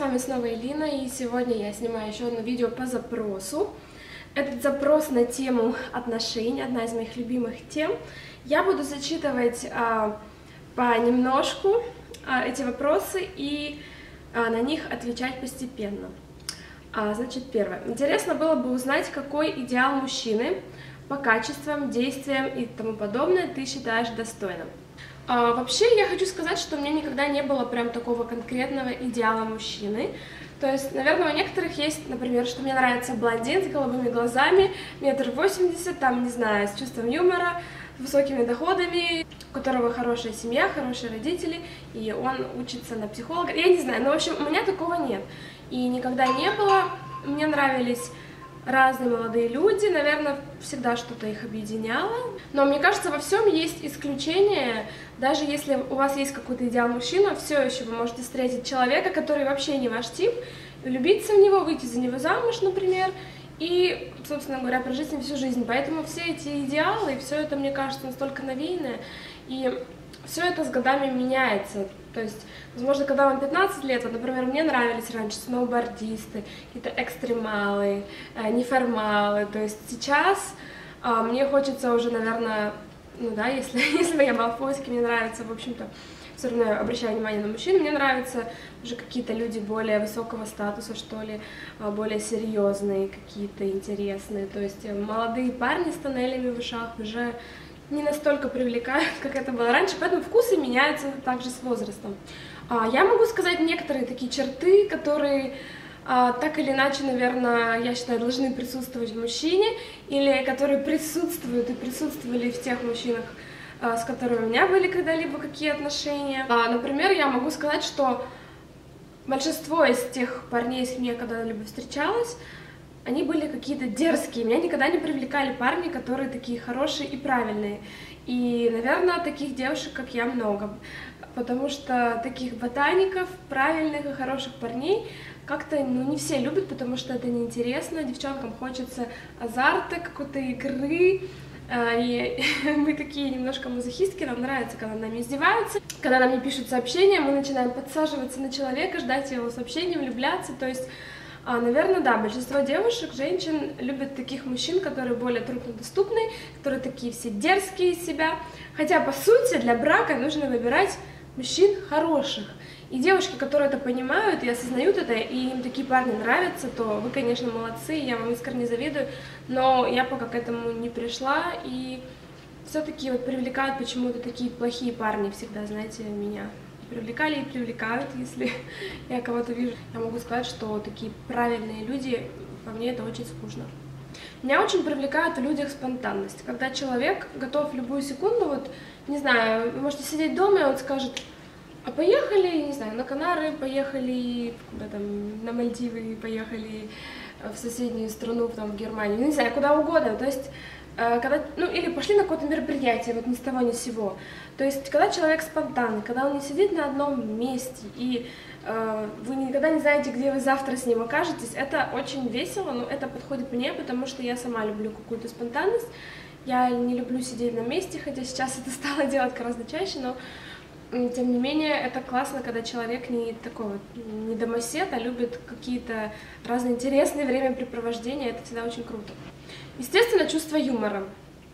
вами снова Элина, и сегодня я снимаю еще одно видео по запросу. Этот запрос на тему отношений, одна из моих любимых тем. Я буду зачитывать понемножку эти вопросы и на них отвечать постепенно. Значит, первое. Интересно было бы узнать, какой идеал мужчины по качествам, действиям и тому подобное ты считаешь достойным. Вообще, я хочу сказать, что у меня никогда не было прям такого конкретного идеала мужчины. То есть, наверное, у некоторых есть, например, что мне нравится блондин с голубыми глазами, 1,80 м, там, не знаю, с чувством юмора, с высокими доходами, у которого хорошая семья, хорошие родители, и он учится на психолога. Я не знаю, но, в общем, у меня такого нет. И никогда не было. Мне нравились разные молодые люди, наверное, всегда что-то их объединяло. Но мне кажется, во всем есть исключение. Даже если у вас есть какой-то идеал мужчины, все еще вы можете встретить человека, который вообще не ваш тип, влюбиться в него, выйти за него замуж, например, и, собственно говоря, прожить с ним всю жизнь. Поэтому все эти идеалы, все это, мне кажется, настолько навеянное, и все это с годами меняется. То есть, возможно, когда вам 15 лет, вот, например, мне нравились раньше сноубордисты, какие-то экстремалы, неформалы. То есть сейчас мне хочется уже, наверное, ну да, если бы я была в поиске, мне нравится, в общем-то, все равно я обращаю внимание на мужчин, мне нравятся уже какие-то люди более высокого статуса, что ли, более серьезные, какие-то интересные. То есть молодые парни с тоннелями в ушах уже не настолько привлекают, как это было раньше, поэтому вкусы меняются также с возрастом. Я могу сказать некоторые такие черты, которые так или иначе, наверное, я считаю, должны присутствовать в мужчине, или которые присутствуют и присутствовали в тех мужчинах, с которыми у меня были когда-либо какие отношения. Например, я могу сказать, что большинство из тех парней, с кем я когда-либо встречалась, они были какие-то дерзкие. Меня никогда не привлекали парни, которые такие хорошие и правильные. И, наверное, таких девушек, как я, много. Потому что таких ботаников, правильных и хороших парней как-то не все любят, потому что это неинтересно. Девчонкам хочется азарта, какой-то игры. И мы такие немножко мазохистки, нам нравится, когда нами издеваются, когда нам не пишут сообщения, мы начинаем подсаживаться на человека, ждать его сообщения, влюбляться. То есть, наверное, да, большинство девушек, женщин любят таких мужчин, которые более труднодоступны, которые такие все дерзкие из себя. Хотя, по сути, для брака нужно выбирать мужчин хороших. И девушки, которые это понимают и осознают это, и им такие парни нравятся, то вы, конечно, молодцы, я вам искренне завидую, но я пока к этому не пришла, и все-таки вот привлекают почему-то такие плохие парни всегда, знаете, меня. Привлекали и привлекают, если я кого-то вижу. Я могу сказать, что такие правильные люди, по мне это очень скучно. Меня очень привлекает в людях спонтанность, когда человек готов в любую секунду, вот, не знаю, вы можете сидеть дома, и он скажет: а поехали, не знаю, на Канары, поехали куда там, на Мальдивы, поехали в соседнюю страну, там, в Германию, не знаю, куда угодно. То есть, когда, ну, или пошли на какое-то мероприятие, вот ни с того ни с сего. То есть, когда человек спонтанный, когда он не сидит на одном месте, и вы никогда не знаете, где вы завтра с ним окажетесь, это очень весело, но это подходит мне, потому что я сама люблю какую-то спонтанность. Я не люблю сидеть на месте, хотя сейчас это стало делать гораздо чаще, но тем не менее, это классно, когда человек не такой вот, не домосед, а любит какие-то разные интересные времяпрепровождения, это всегда очень круто. Естественно, чувство юмора.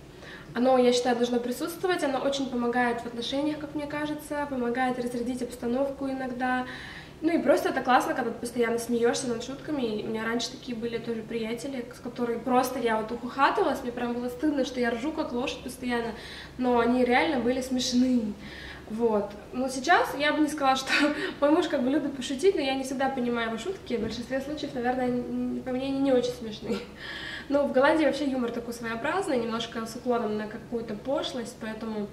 Оно, я считаю, должно присутствовать, оно очень помогает в отношениях, как мне кажется, помогает разрядить обстановку иногда. Ну и просто это классно, когда ты постоянно смеешься над шутками. И у меня раньше такие были тоже приятели, с которыми просто я вот ухахатывалась, мне прям было стыдно, что я ржу как лошадь постоянно, но они реально были смешные. Вот. Но сейчас я бы не сказала, что мой муж как бы любит пошутить, но я не всегда понимаю его шутки. В большинстве случаев, наверное, по мне они не очень смешные. Но в Голландии вообще юмор такой своеобразный, немножко с уклоном на какую-то пошлость, поэтому,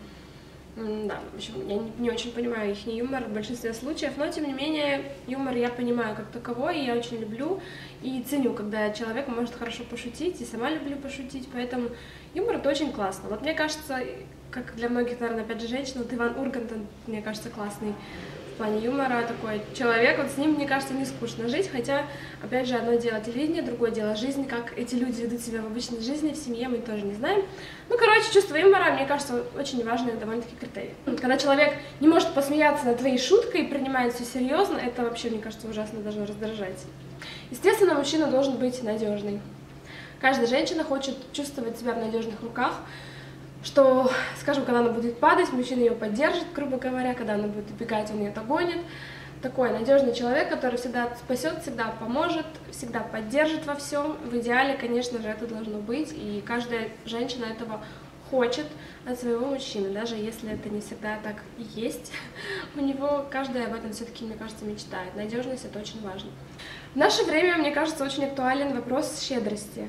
да, в общем, я не очень понимаю их юмор в большинстве случаев, но, тем не менее, юмор я понимаю как таковой, и я очень люблю и ценю, когда человек может хорошо пошутить, и сама люблю пошутить, поэтому юмор — это очень классно. Вот мне кажется, как для многих, наверное, опять же, женщин, вот Иван Ургант, мне кажется, классный в плане юмора такой человек, вот с ним, мне кажется, не скучно жить, хотя, опять же, одно дело телевидение, другое дело жизнь, как эти люди ведут себя в обычной жизни, в семье, мы тоже не знаем. Ну, короче, чувство юмора, мне кажется, очень важный довольно-таки критерий. Когда человек не может посмеяться над твоей шуткой и принимает все серьезно, это вообще, мне кажется, ужасно должно раздражать. Естественно, мужчина должен быть надежный. Каждая женщина хочет чувствовать себя в надежных руках, что, скажем, когда она будет падать, мужчина ее поддержит, грубо говоря, когда она будет убегать, он ее догонит. Такой надежный человек, который всегда спасет, всегда поможет, всегда поддержит во всем. В идеале, конечно же, это должно быть, и каждая женщина этого хочет от своего мужчины, даже если это не всегда так и есть. У него каждая об этом все-таки, мне кажется, мечтает. Надежность — это очень важно. В наше время, мне кажется, очень актуален вопрос щедрости.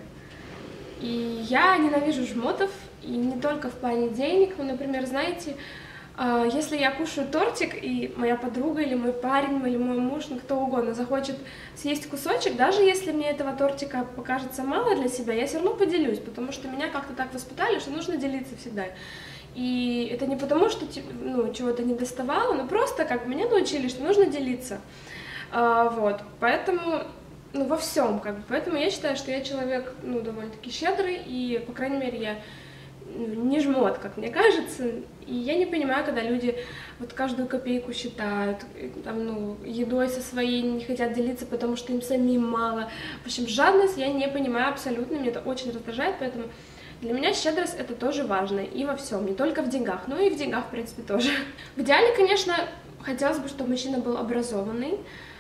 И я ненавижу жмотов, и не только в плане денег. Ну, например, знаете, если я кушаю тортик, и моя подруга, или мой парень, или мой муж, ну кто угодно захочет съесть кусочек, даже если мне этого тортика покажется мало для себя, я все равно поделюсь, потому что меня как-то так воспитали, что нужно делиться всегда. И это не потому, что ну, чего-то не доставало, но просто как меня научили, что нужно делиться. Вот, поэтому... Ну, во всем, как бы. Поэтому я считаю, что я человек, ну, довольно-таки щедрый, и, по крайней мере, я не жмот, как мне кажется. И я не понимаю, когда люди вот каждую копейку считают, там, ну, едой со своей не хотят делиться, потому что им самим мало. В общем, жадность я не понимаю абсолютно, мне это очень раздражает, поэтому для меня щедрость — это тоже важно, и во всем, не только в деньгах, но и в деньгах, в принципе, тоже. В идеале, конечно, хотелось бы, чтобы мужчина был образованный,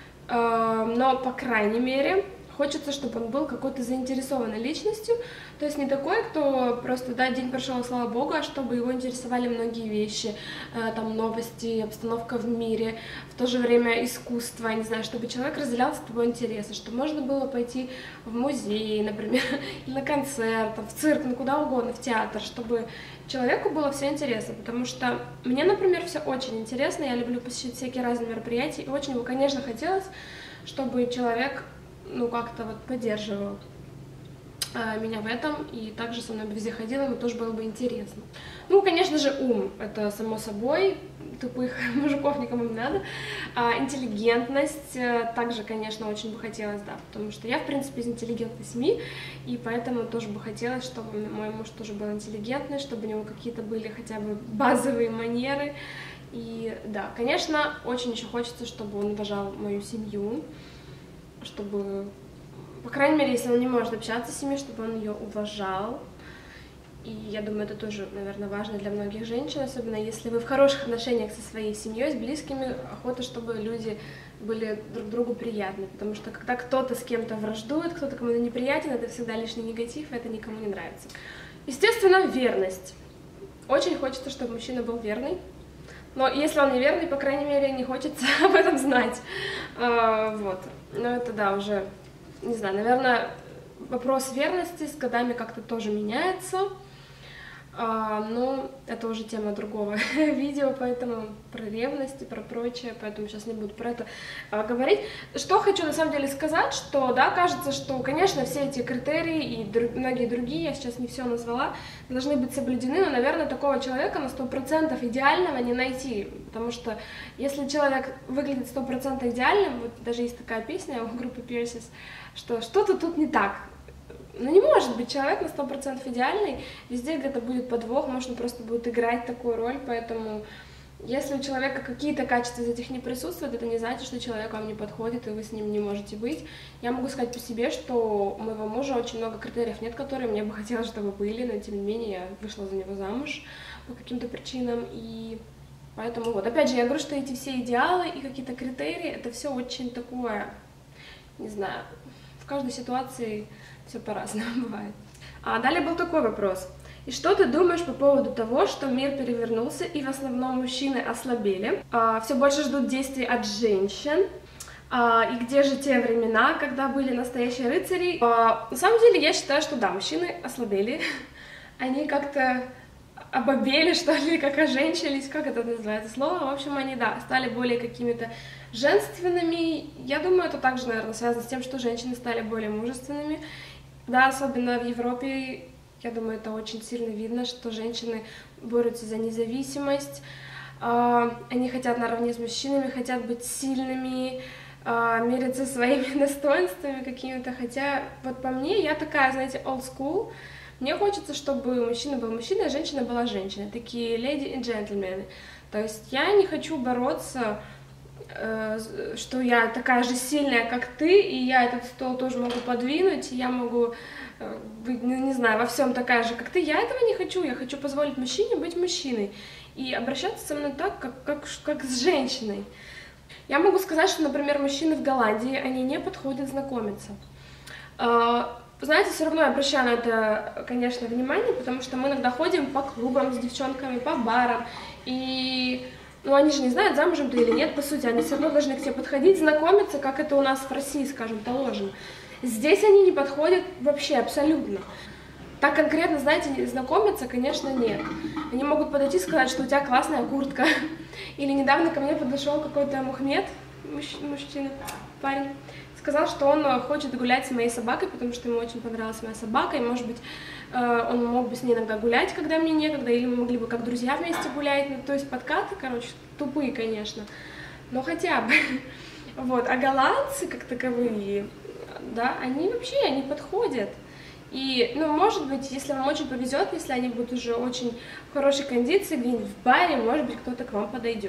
но, по крайней мере, хочется, чтобы он был какой-то заинтересованной личностью, то есть не такой, кто просто, да, день прошел, слава богу, а чтобы его интересовали многие вещи, там, новости, обстановка в мире, в то же время искусство, не знаю, чтобы человек разделял с тобой интересы, чтобы можно было пойти в музей, например, на концерт, в цирк, ну куда угодно, в театр, чтобы человеку было все интересно, потому что мне, например, все очень интересно, я люблю посещать всякие разные мероприятия, и очень бы, конечно, хотелось, чтобы человек, ну, как-то вот поддерживал меня в этом, и также со мной бы везде ходил, ему тоже было бы интересно. Ну, конечно же, ум, это само собой, тупых мужиков никому не надо. Интеллигентность также, конечно, очень бы хотелось, да, потому что я, в принципе, из интеллигентной семьи, и поэтому тоже бы хотелось, чтобы мой муж тоже был интеллигентный, чтобы у него какие-то были хотя бы базовые манеры. И да, конечно, очень еще хочется, чтобы он уважал мою семью, чтобы, по крайней мере, если он не может общаться с семьей, чтобы он ее уважал. И я думаю, это тоже, наверное, важно для многих женщин, особенно если вы в хороших отношениях со своей семьей, с близкими, охота, чтобы люди были друг другу приятны, потому что когда кто-то с кем-то враждует, кто-то кому-то неприятен, это всегда лишний негатив, и это никому не нравится. Естественно, верность. Очень хочется, чтобы мужчина был верный, но если он неверный, по крайней мере, не хочется об этом знать. Вот. Но это, да, уже, не знаю, наверное, вопрос верности с годами как-то тоже меняется. Но это уже тема другого видео, поэтому про ревность и про прочее, поэтому сейчас не буду про это говорить. Что хочу на самом деле сказать, что, да, кажется, что, конечно, все эти критерии и многие другие, я сейчас не все назвала, должны быть соблюдены, но, наверное, такого человека на 100% идеального не найти, потому что если человек выглядит 100% идеальным, вот даже есть такая песня у группы Pierces, что что-то тут не так. Ну, не может быть человек на 100% идеальный, везде где-то будет подвох, может, он просто будет играть такую роль, поэтому если у человека какие-то качества из этих не присутствуют, это не значит, что человек вам не подходит, и вы с ним не можете быть. Я могу сказать по себе, что у моего мужа очень много критериев нет, которые мне бы хотелось, чтобы были, но тем не менее я вышла за него замуж по каким-то причинам, и поэтому вот, опять же, я говорю, что эти все идеалы и какие-то критерии, это все очень такое, не знаю, в каждой ситуации все по-разному бывает. А далее был такой вопрос. И что ты думаешь по поводу того, что мир перевернулся и в основном мужчины ослабели? Все больше ждут действий от женщин. И где же те времена, когда были настоящие рыцари? На самом деле я считаю, что да, мужчины ослабели. Они как-то обобели, что ли, как оженчились, как это называется слово. В общем, они, да, стали более какими-то женственными. Я думаю, это также, наверное, связано с тем, что женщины стали более мужественными. Да, особенно в Европе, я думаю, это очень сильно видно, что женщины борются за независимость, они хотят наравне с мужчинами, хотят быть сильными, мериться своими достоинствами какими-то, хотя вот по мне, я такая, знаете, old school, мне хочется, чтобы мужчина был мужчиной, а женщина была женщиной, такие леди и джентльмены, то есть я не хочу бороться, что я такая же сильная, как ты, и я этот стол тоже могу подвинуть, и я могу быть, не знаю, во всем такая же, как ты, я этого не хочу, я хочу позволить мужчине быть мужчиной и обращаться со мной так, как с женщиной. Я могу сказать, что, например, мужчины в Голландии, они не подходят знакомиться. Знаете, все равно я обращаю на это, конечно, внимание, потому что мы иногда ходим по клубам с девчонками, по барам, и, ну, они же не знают, замужем ты или нет, по сути, они все равно должны к тебе подходить, знакомиться, как это у нас в России, скажем, положено. Здесь они не подходят вообще абсолютно. Так конкретно, знаете, знакомиться, конечно, нет. Они могут подойти и сказать, что у тебя классная куртка. Или недавно ко мне подошел какой-то Мухмед, мужчина, парень, сказал, что он хочет гулять с моей собакой, потому что ему очень понравилась моя собака, и, может быть, он мог бы с ней иногда гулять, когда мне некогда, или мы могли бы как друзья вместе гулять, ну, то есть подкаты, короче, тупые, конечно, но хотя бы. Вот, а голландцы, как таковые, да, они вообще не подходят. И, ну, может быть, если вам очень повезет, если они будут уже очень в хорошей кондиции, где-нибудь в баре, может быть, кто-то к вам подойдет.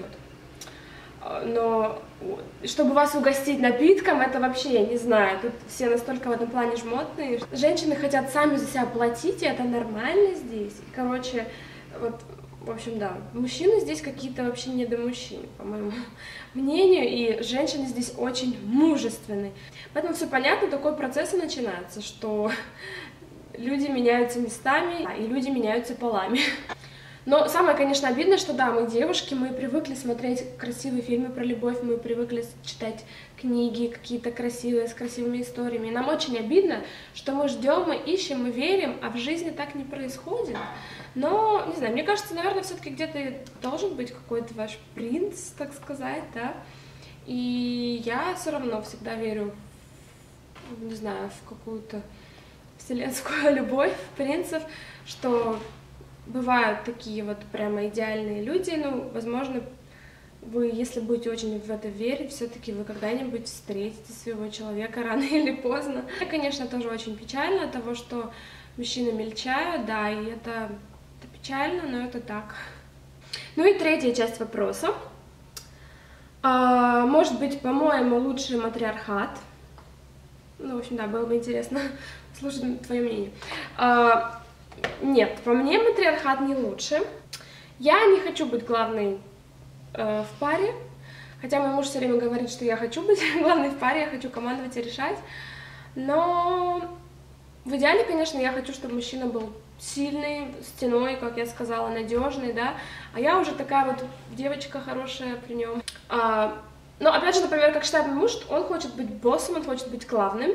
Но чтобы вас угостить напитком, это вообще, я не знаю, тут все настолько в этом плане жмотные. Женщины хотят сами за себя платить, и это нормально здесь. И, короче, вот, в общем, да, мужчины здесь какие-то вообще не до мужчин, по моему мнению, и женщины здесь очень мужественны. Поэтому все понятно, такой процесс и начинается, что люди меняются местами, и люди меняются полами. Но самое, конечно, обидное, что да, мы девушки, мы привыкли смотреть красивые фильмы про любовь, мы привыкли читать книги какие-то красивые, с красивыми историями. И нам очень обидно, что мы ждем, мы ищем, мы верим, а в жизни так не происходит. Но, не знаю, мне кажется, наверное, все-таки где-то должен быть какой-то ваш принц, так сказать, да. И я все равно всегда верю, не знаю, в какую-то вселенскую любовь, в принцев, что бывают такие вот прямо идеальные люди, ну, возможно, вы, если будете очень в это верить, все-таки вы когда-нибудь встретите своего человека рано или поздно. И, конечно, тоже очень печально от того, что мужчины мельчают, да, и это печально, но это так. Ну и третья часть вопроса. Может быть, по-моему, лучший матриархат? Ну, в общем, да, было бы интересно слушать твое мнение. Нет, по мне матриархат не лучше. Я не хочу быть главной в паре, хотя мой муж все время говорит, что я хочу быть главной в паре, я хочу командовать и решать, но в идеале, конечно, я хочу, чтобы мужчина был сильный, стеной, как я сказала, надежный, да, а я уже такая вот девочка хорошая при нем. Но опять же, например, как считает мой муж, он хочет быть боссом, он хочет быть главным.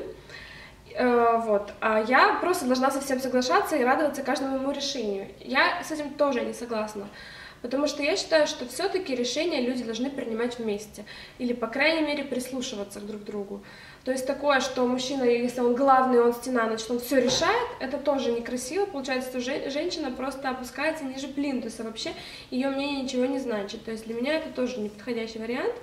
Вот, а я просто должна со всем соглашаться и радоваться каждому моему решению. Я с этим тоже не согласна, потому что я считаю, что все-таки решения люди должны принимать вместе, или, по крайней мере, прислушиваться друг к другу. То есть такое, что мужчина, если он главный, он стена, значит, он все решает, это тоже некрасиво, получается, что женщина просто опускается ниже плинтуса, вообще ее мнение ничего не значит, то есть для меня это тоже неподходящий вариант.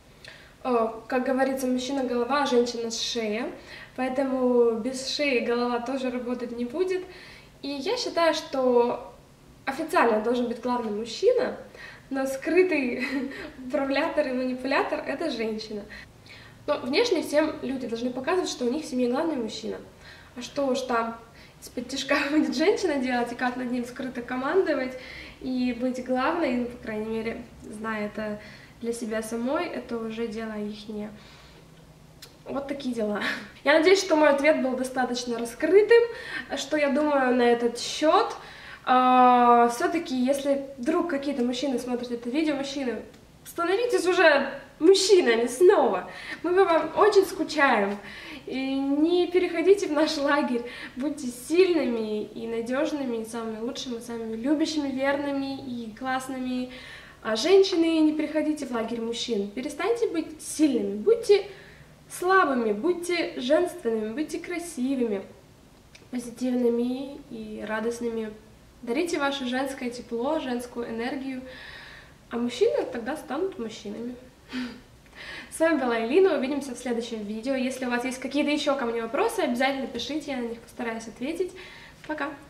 Как говорится, мужчина голова, а женщина шея, поэтому без шеи голова тоже работать не будет. И я считаю, что официально должен быть главный мужчина, но скрытый управлятор и манипулятор — это женщина. Но внешне всем люди должны показывать, что у них в семье главный мужчина. А что уж там из-под тишка будет женщина делать, и как над ним скрыто командовать, и быть главной, ну, по крайней мере, зная это для себя самой, это уже дело ихнее. Вот такие дела. Я надеюсь, что мой ответ был достаточно раскрытым, что я думаю на этот счет. Все-таки, если вдруг какие-то мужчины смотрят это видео, мужчины, становитесь уже мужчинами снова. Мы по вам очень скучаем. И не переходите в наш лагерь. Будьте сильными и надежными, и самыми лучшими, самыми любящими, верными и классными. А женщины, не переходите в лагерь мужчин. Перестаньте быть сильными, будьте слабыми, будьте женственными, будьте красивыми, позитивными и радостными. Дарите ваше женское тепло, женскую энергию. а мужчины тогда станут мужчинами. С вами была Элина, увидимся в следующем видео. Если у вас есть какие-то еще ко мне вопросы, обязательно пишите, я на них постараюсь ответить. Пока!